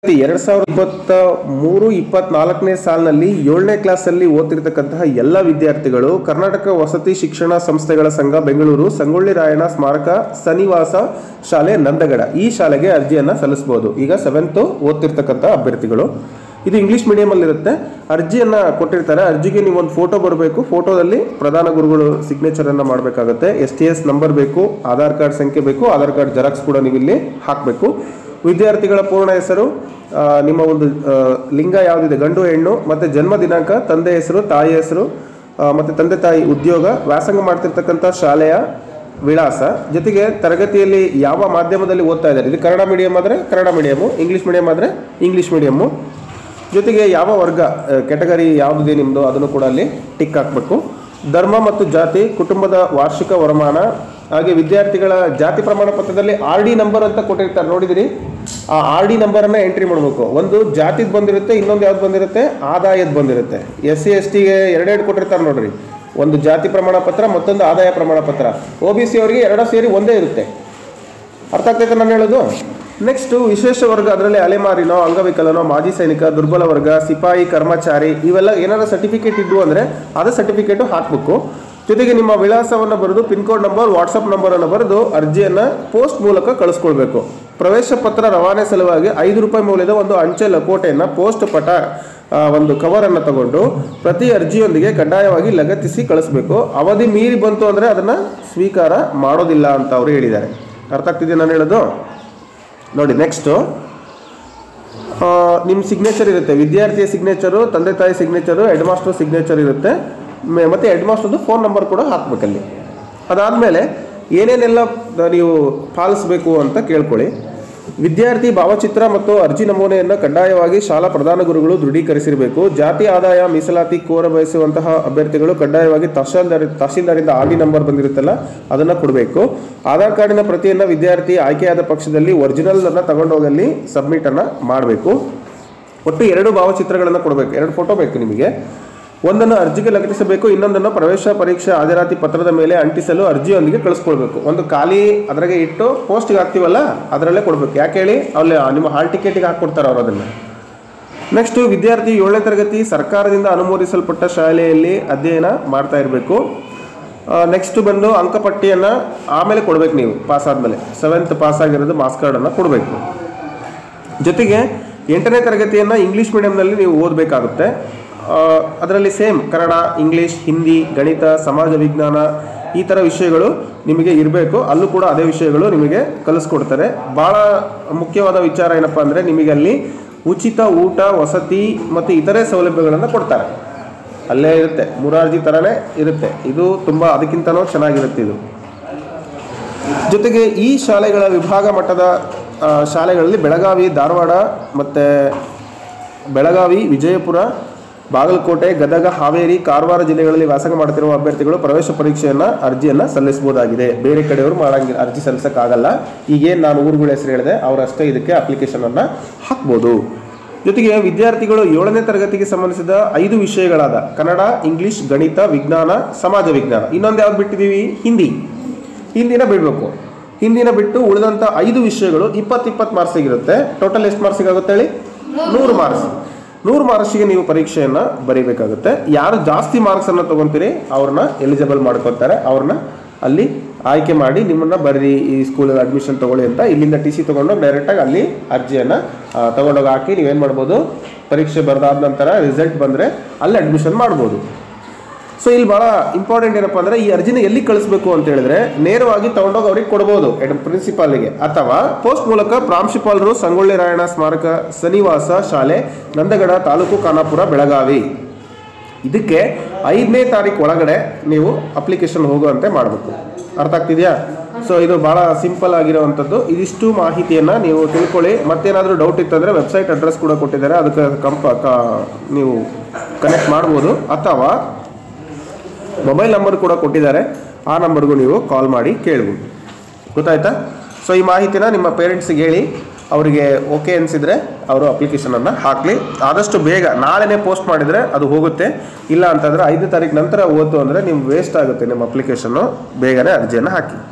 2023-24ನೇ ಸಾಲಿನಲ್ಲಿ 7ನೇ ಕ್ಲಾಸಲ್ಲಿ ಓದ್ತಿರ್ತಕ್ಕಂತಹ ಎಲ್ಲ ವಿದ್ಯಾರ್ಥಿಗಳು ಕರ್ನಾಟಕ ವಸತಿ ಶಿಕ್ಷಣ ಸಂಸ್ಥೆಗಳ ಸಂಘ ಬೆಂಗಳೂರು ಸಂಗೊಳ್ಳಿ ರಾಯಣ್ಣ ಸ್ಮಾರಕ ಸನ್ನಿವಾಸ ಶಾಲೆ ನಂದಗಡ ಈ ಶಾಲೆಗೆ ಅರ್ಜಿಯನ್ನು ಸಲ್ಲಿಸಬಹುದು. ಈಗ 7th ಓದ್ತಿರ್ತಕ್ಕಂಥ ಅಭ್ಯರ್ಥಿಗಳು ಇದು ಇಂಗ್ಲಿಷ್ ಮೀಡಿಯಂ ಅಲ್ಲಿ ಇರುತ್ತೆ. ಅರ್ಜಿಯನ್ನು ಕೊಟ್ಟಿರ್ತಾರೆ. ಅರ್ಜಿಗೆ ನೀವು ಒಂದು ಫೋಟೋ ಬರಬೇಕು. ಫೋಟೋದಲ್ಲಿ ಪ್ರಧಾನ ಗುರುಗಳು ಸಿಗ್ನೇಚರ್ ಅನ್ನು ಮಾಡಬೇಕಾಗುತ್ತೆ. STS ನಂಬರ್ ಬೇಕು, ಆಧಾರ್ ಕಾರ್ಡ್ ಸಂಖ್ಯೆ ಬೇಕು, ಆಧಾರ್ ಕಾರ್ಡ್ ಜೆರಾಕ್ಸ್ ಕೂಡ ನೀವು ಇಲ್ಲಿ ಹಾಕಬೇಕು. ವಿದ್ಯಾರ್ಥಿಗಳ ಪೂರ್ಣ ಹೆಸರು, ನಿಮ್ಮ ಒಂದು ಲಿಂಗ ಯಾವುದಿದೆ, ಗಂಡು ಹೆಣ್ಣು, ಮತ್ತು ಜನ್ಮ ದಿನಾಂಕ, ತಂದೆ ಹೆಸರು, ತಾಯಿ ಹೆಸರು, ಮತ್ತು ತಂದೆ ತಾಯಿ ಉದ್ಯೋಗ, ವ್ಯಾಸಂಗ ಮಾಡ್ತಿರ್ತಕ್ಕಂಥ ಶಾಲೆಯ ವಿಳಾಸ, ಜೊತೆಗೆ ತರಗತಿಯಲ್ಲಿ ಯಾವ ಮಾಧ್ಯಮದಲ್ಲಿ ಓದ್ತಾ ಇದ್ದಾರೆ. ಇದು ಕನ್ನಡ ಮೀಡಿಯಂ ಆದರೆ ಕನ್ನಡ ಮೀಡಿಯಮು, ಇಂಗ್ಲೀಷ್ ಮೀಡಿಯಂ ಆದರೆ ಇಂಗ್ಲೀಷ್ ಮೀಡಿಯಮ್ಮು, ಜೊತೆಗೆ ಯಾವ ವರ್ಗ ಕ್ಯಾಟಗರಿ ಯಾವುದಿದೆ ನಿಮ್ಮದು ಅದನ್ನು ಕೂಡ ಅಲ್ಲಿ ಟಿಕ್ ಹಾಕಬೇಕು. ಧರ್ಮ ಮತ್ತು ಜಾತಿ, ಕುಟುಂಬದ ವಾರ್ಷಿಕ ವರಮಾನ, ಹಾಗೆ ವಿದ್ಯಾರ್ಥಿಗಳ ಜಾತಿ ಪ್ರಮಾಣ ಪತ್ರದಲ್ಲಿ RD ನಂಬರ್ ಅಂತ ಕೊಟ್ಟಿರ್ತಾರೆ ನೋಡಿದಿರಿ. ಆ RD ನಂಬರನ್ನು ಎಂಟ್ರಿ ಮಾಡಬೇಕು. ಒಂದು ಜಾತಿದ್ ಬಂದಿರುತ್ತೆ, ಇನ್ನೊಂದು ಯಾವ್ದು ಬಂದಿರುತ್ತೆ, ಆದಾಯದ ಬಂದಿರುತ್ತೆ. SC STಗೆ ಎರಡೆರಡು ಕೊಟ್ಟಿರ್ತಾರೆ ನೋಡ್ರಿ, ಒಂದು ಜಾತಿ ಪ್ರಮಾಣ ಪತ್ರ, ಮತ್ತೊಂದು ಆದಾಯ ಪ್ರಮಾಣ ಪತ್ರ. OBC ಅವರಿಗೆ ಎರಡೂ ಸೇರಿ ಒಂದೇ ಇರುತ್ತೆ. ಅರ್ಥ ಆಗ್ತೈತೆ ನಾನು ಹೇಳೋದು? ನೆಕ್ಸ್ಟು ವಿಶೇಷ ವರ್ಗ, ಅದರಲ್ಲಿ ಅಲೆಮಾರಿನೋ, ಅಂಗವಿಕಲನೋ, ಮಾಜಿ ಸೈನಿಕ, ದುರ್ಬಲ ವರ್ಗ, ಸಿಪಾಯಿ, ಕರ್ಮಚಾರಿ, ಇವೆಲ್ಲ ಏನಾದ್ರು ಸರ್ಟಿಫಿಕೇಟ್ ಇದ್ದು ಅಂದರೆ ಅದು ಸರ್ಟಿಫಿಕೇಟು ಹಾಕಬೇಕು. ಜೊತೆಗೆ ನಿಮ್ಮ ವಿಳಾಸವನ್ನು ಬರೆದು ಪಿನ್ ಕೋಡ್ ನಂಬರ್, ವಾಟ್ಸಪ್ ನಂಬರನ್ನು ಬರೆದು ಅರ್ಜಿಯನ್ನು ಪೋಸ್ಟ್ ಮೂಲಕ ಕಳಿಸ್ಕೊಳ್ಬೇಕು. ಪ್ರವೇಶ ಪತ್ರ ರವಾನೆ ಸಲುವಾಗಿ ₹5 ಮೌಲ್ಯದ ಒಂದು ಅಂಚೆ ಲಕೋಟೆಯನ್ನು ಪೋಸ್ಟ್ ಪಟ ಒಂದು ಕವರನ್ನು ತಗೊಂಡು ಪ್ರತಿ ಅರ್ಜಿಯೊಂದಿಗೆ ಕಡ್ಡಾಯವಾಗಿ ಲಗತ್ತಿಸಿ ಕಳಿಸ್ಬೇಕು. ಅವಧಿ ಮೀರಿ ಬಂತು ಅಂದರೆ ಅದನ್ನು ಸ್ವೀಕಾರ ಮಾಡೋದಿಲ್ಲ ಅಂತ ಅವರು ಹೇಳಿದ್ದಾರೆ. ಅರ್ಥ ಆಗ್ತಿದೆ ನಾನು ಹೇಳೋದು? ನೋಡಿ, ನೆಕ್ಸ್ಟು ನಿಮ್ಮ ಸಿಗ್ನೇಚರ್ ಇರುತ್ತೆ. ವಿದ್ಯಾರ್ಥಿಯ ಸಿಗ್ನೇಚರು, ತಂದೆ ತಾಯಿ ಸಿಗ್ನೇಚರು, ಹೆಡ್ ಮಾಸ್ಟರ್ ಸಿಗ್ನೇಚರ್ ಇರುತ್ತೆ, ಮತ್ತು ಹೆಡ್ ಮಾಸ್ಟರ್ದು ಫೋನ್ ನಂಬರ್ ಕೂಡ ಹಾಕಬೇಕಲ್ಲಿ. ಅದಾದಮೇಲೆ ಏನೇನೆಲ್ಲ ನೀವು ಪಾಲಿಸಬೇಕು ಅಂತ ಕೇಳ್ಕೊಳ್ಳಿ. ವಿದ್ಯಾರ್ಥಿ ಭಾವಚಿತ್ರ ಮತ್ತು ಅರ್ಜಿ ನಮೂನೆಯನ್ನು ಕಡ್ಡಾಯವಾಗಿ ಶಾಲಾ ಪ್ರಧಾನ ಗುರುಗಳು ದೃಢೀಕರಿಸಿರಬೇಕು. ಜಾತಿ ಆದಾಯ ಮೀಸಲಾತಿ ಕೋರ ಬಯಸುವಂತಹ ಅಭ್ಯರ್ಥಿಗಳು ಕಡ್ಡಾಯವಾಗಿ ತಹಶೀಲ್ದಾರಿಂದ RD ನಂಬರ್ ಬಂದಿರುತ್ತಲ್ಲ ಅದನ್ನು ಕೊಡಬೇಕು. ಆಧಾರ್ ಕಾರ್ಡಿನ ಪ್ರತಿಯನ್ನು ವಿದ್ಯಾರ್ಥಿ ಆಯ್ಕೆಯಾದ ಪಕ್ಷದಲ್ಲಿ ಒರಿಜಿನಲನ್ನು ತಗೊಂಡೋಗಲ್ಲಿ ಸಬ್ಮಿಟನ್ನು ಮಾಡಬೇಕು. ಒಟ್ಟು 2 ಭಾವಚಿತ್ರಗಳನ್ನು ಕೊಡಬೇಕು, 2 ಫೋಟೋ ಬೇಕು ನಿಮಗೆ. ಒಂದನ್ನು ಅರ್ಜಿಗೆ ಲಗತ್ತಿಸಬೇಕು, ಇನ್ನೊಂದನ್ನು ಪ್ರವೇಶ ಪರೀಕ್ಷೆ ಹಾಜರಾತಿ ಪತ್ರದ ಮೇಲೆ ಅಂಟಿಸಲು ಅರ್ಜಿಯೊಂದಿಗೆ ಕಳಿಸ್ಕೊಳ್ಬೇಕು. ಒಂದು ಖಾಲಿ ಅದ್ರಾಗೆ ಇಟ್ಟು ಪೋಸ್ಟ್ಗೆ ಹಾಕ್ತೀವಲ್ಲ ಅದರಲ್ಲೇ ಕೊಡಬೇಕು. ಯಾಕೆ ಹೇಳಿ, ಅಲ್ಲಿ ನಿಮ್ಮ ಹಾಲ್ ಟಿಕೆಟಿಗೆ ಹಾಕ್ಕೊಡ್ತಾರೆ ಅವರು ಅದನ್ನು. ನೆಕ್ಸ್ಟು ವಿದ್ಯಾರ್ಥಿ 7ನೇ ತರಗತಿ ಸರ್ಕಾರದಿಂದ ಅನುಮೋದಿಸಲ್ಪಟ್ಟ ಶಾಲೆಯಲ್ಲಿ ಅಧ್ಯಯನ ಮಾಡ್ತಾ ಇರಬೇಕು. ನೆಕ್ಸ್ಟು ಬಂದು ಅಂಕಪಟ್ಟಿಯನ್ನು ಆಮೇಲೆ ಕೊಡಬೇಕು. ನೀವು ಪಾಸ್ ಆದಮೇಲೆ 7th ಪಾಸ್ ಆಗಿರೋದು ಮಾರ್ಕ್ಸ್ ಕಾರ್ಡನ್ನು ಕೊಡಬೇಕು. ಜೊತೆಗೆ 8ನೇ ತರಗತಿಯನ್ನು ಇಂಗ್ಲೀಷ್ ಮೀಡಿಯಂನಲ್ಲಿ ನೀವು ಓದಬೇಕಾಗುತ್ತೆ. ಅದರಲ್ಲಿ ಸೇಮ್ ಕನ್ನಡ, ಇಂಗ್ಲೀಷ್, ಹಿಂದಿ, ಗಣಿತ, ಸಮಾಜ ವಿಜ್ಞಾನ ಈ ಥರ ವಿಷಯಗಳು ನಿಮಗೆ ಇರಬೇಕು. ಅಲ್ಲೂ ಕೂಡ ಅದೇ ವಿಷಯಗಳು ನಿಮಗೆ ಕಲಿಸ್ಕೊಡ್ತಾರೆ. ಭಾಳ ಮುಖ್ಯವಾದ ವಿಚಾರ ಏನಪ್ಪ ಅಂದರೆ ನಿಮಗೆ ಅಲ್ಲಿ ಉಚಿತ ಊಟ, ವಸತಿ ಮತ್ತು ಇತರೆ ಸೌಲಭ್ಯಗಳನ್ನು ಕೊಡ್ತಾರೆ. ಅಲ್ಲೇ ಇರುತ್ತೆ, ಮುರಾರ್ಜಿ ಥರನೇ ಇರುತ್ತೆ. ಇದು ತುಂಬ ಅದಕ್ಕಿಂತನೂ ಚೆನ್ನಾಗಿರುತ್ತೆ ಇದು. ಜೊತೆಗೆ ಈ ಶಾಲೆಗಳ ವಿಭಾಗ ಮಟ್ಟದ ಶಾಲೆಗಳಲ್ಲಿ ಬೆಳಗಾವಿ, ಧಾರವಾಡ ಮತ್ತು ಬೆಳಗಾವಿ, ವಿಜಯಪುರ, ಬಾಗಲಕೋಟೆ, ಗದಗ, ಹಾವೇರಿ, ಕಾರವಾರ ಜಿಲ್ಲೆಗಳಲ್ಲಿ ವ್ಯಾಸಂಗ ಮಾಡ್ತಿರುವ ಅಭ್ಯರ್ಥಿಗಳು ಪ್ರವೇಶ ಪರೀಕ್ಷೆಯನ್ನು ಅರ್ಜಿಯನ್ನು ಸಲ್ಲಿಸಬಹುದಾಗಿದೆ. ಬೇರೆ ಕಡೆಯವರು ಮಾಡಂಗಿಲ್ಲ, ಅರ್ಜಿ ಸಲ್ಲಿಸೋಕ್ಕಾಗಲ್ಲ. ಈಗೇನು ನಾನು ಊರುಗಳ ಹೆಸರು ಹೇಳಿದೆ ಅವರಷ್ಟೇ ಇದಕ್ಕೆ ಅಪ್ಲಿಕೇಶನನ್ನು ಹಾಕ್ಬೋದು. ಜೊತೆಗೆ ವಿದ್ಯಾರ್ಥಿಗಳು 7ನೇ ತರಗತಿಗೆ ಸಂಬಂಧಿಸಿದ 5 ವಿಷಯಗಳಾದ ಕನ್ನಡ, ಇಂಗ್ಲೀಷ್, ಗಣಿತ, ವಿಜ್ಞಾನ, ಸಮಾಜ ವಿಜ್ಞಾನ, ಇನ್ನೊಂದು ಯಾವ್ದು ಬಿಟ್ಟಿದ್ದೀವಿ, ಹಿಂದಿನ ಬಿಡಬೇಕು. ಹಿಂದಿನ ಬಿಟ್ಟು ಉಳಿದಂಥ 5 ವಿಷಯಗಳು 20 ಮಾರ್ಕ್ಸಿಗಿರುತ್ತೆ. ಟೋಟಲ್ ಎಷ್ಟು ಮಾರ್ಕ್ಸಿಗಾಗುತ್ತೆ ಹೇಳಿ? 100 ಮಾರ್ಕ್ಸ್. 100 ಮಾರ್ಕ್ಸಿಗೆ ನೀವು ಪರೀಕ್ಷೆಯನ್ನು ಬರೀಬೇಕಾಗುತ್ತೆ. ಯಾರು ಜಾಸ್ತಿ ಮಾರ್ಕ್ಸನ್ನು ತೊಗೊತೀರಿ ಅವ್ರನ್ನ ಎಲಿಜಿಬಲ್ ಮಾಡ್ಕೊತಾರೆ. ಅವ್ರನ್ನ ಅಲ್ಲಿ ಆಯ್ಕೆ ಮಾಡಿ ನಿಮ್ಮನ್ನು ಬರ್ರಿ ಈ ಸ್ಕೂಲಲ್ಲಿ ಅಡ್ಮಿಷನ್ ತೊಗೊಳ್ಳಿ ಅಂತ ಇಲ್ಲಿಂದ TC ತೊಗೊಂಡೋಗಿ ಡೈರೆಕ್ಟಾಗಿ ಅಲ್ಲಿ ಅರ್ಜಿಯನ್ನು ತೊಗೊಂಡೋಗಿ ಹಾಕಿ ನೀವೇನು ಮಾಡ್ಬೋದು, ಪರೀಕ್ಷೆ ಬರೆದಾದ ನಂತರ ರಿಸಲ್ಟ್ ಬಂದರೆ ಅಲ್ಲಿ ಅಡ್ಮಿಷನ್ ಮಾಡ್ಬೋದು. ಸೊ ಇಲ್ಲಿ ಭಾಳ ಇಂಪಾರ್ಟೆಂಟ್ ಏನಪ್ಪ ಅಂದರೆ ಈ ಅರ್ಜಿನ ಎಲ್ಲಿ ಕಳಿಸ್ಬೇಕು ಅಂತ ಹೇಳಿದ್ರೆ ನೇರವಾಗಿ ತೊಗೊಂಡೋಗಿ ಅವ್ರಿಗೆ ಕೊಡ್ಬೋದು ಪ್ರಿನ್ಸಿಪಾಲ್ಗೆ, ಅಥವಾ ಪೋಸ್ಟ್ ಮೂಲಕ ಪ್ರಾಂಶುಪಾಲರು ಸಂಗೊಳ್ಳಿ ರಾಯಣ್ಣ ಸ್ಮಾರಕ ಸನ್ನಿವಾಸ ಶಾಲೆ ನಂದಗಡ, ತಾಲೂಕು ಖಾನಾಪುರ, ಬೆಳಗಾವಿ. ಇದಕ್ಕೆ 5ನೇ ತಾರೀಕು ಒಳಗಡೆ ನೀವು ಅಪ್ಲಿಕೇಶನ್ ಹೋಗುವಂತೆ ಮಾಡಬೇಕು. ಅರ್ಥ ಆಗ್ತಿದೆಯಾ? ಸೊ ಇದು ಭಾಳ ಸಿಂಪಲ್ ಆಗಿರೋವಂಥದ್ದು. ಇದಿಷ್ಟು ಮಾಹಿತಿಯನ್ನು ನೀವು ತಿಳ್ಕೊಳ್ಳಿ. ಮತ್ತೇನಾದರೂ ಡೌಟ್ ಇತ್ತಂದರೆ ವೆಬ್ಸೈಟ್ ಅಡ್ರೆಸ್ ಕೂಡ ಕೊಟ್ಟಿದ್ದಾರೆ, ಅದಕ್ಕೆ ನೀವು ಕನೆಕ್ಟ್ ಮಾಡ್ಬೋದು, ಅಥವಾ ಮೊಬೈಲ್ ನಂಬರ್ ಕೂಡ ಕೊಟ್ಟಿದ್ದಾರೆ, ಆ ನಂಬರ್ಗೂ ನೀವು ಕಾಲ್ ಮಾಡಿ ಕೇಳ್ಬೋದು. ಗೊತ್ತಾಯ್ತಾ? ಸೊ ಈ ಮಾಹಿತಿನ ನಿಮ್ಮ ಪೇರೆಂಟ್ಸಿಗೆ ಹೇಳಿ, ಅವರಿಗೆ ಓಕೆ ಅನಿಸಿದರೆ ಅವರು ಅಪ್ಲಿಕೇಶನನ್ನು ಹಾಕಲಿ. ಆದಷ್ಟು ಬೇಗ ನಾಳೆನೇ ಪೋಸ್ಟ್ ಮಾಡಿದರೆ ಅದು ಹೋಗುತ್ತೆ. ಇಲ್ಲ ಅಂತಂದರೆ 5ನೇ ತಾರೀಕು ನಂತರ ಓದು ಅಂದರೆ ನಿಮ್ಗೆ ವೇಸ್ಟ್ ಆಗುತ್ತೆ ನಿಮ್ಮ ಅಪ್ಲಿಕೇಶನ್ನು. ಬೇಗನೆ ಅರ್ಜಿಯನ್ನು ಹಾಕಿ.